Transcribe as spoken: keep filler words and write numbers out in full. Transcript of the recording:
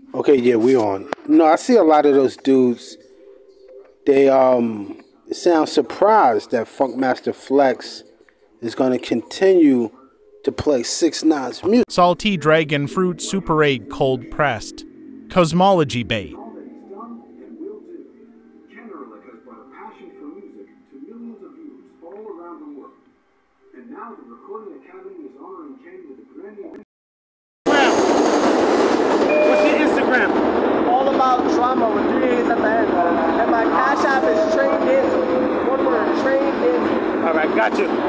Okay, yeah, we on. No, I see a lot of those dudes. They um sound surprised that Funkmaster Flex is going to continue to play six nine's music. Salty Dragon Fruit Super eight cold pressed. Cosmology bait. And now the Recording Academy is honoring Ken with a brand new... What's your Instagram? All about drama with three A's at the end. And my cash app is trained into. One word, trained into. All right, got you.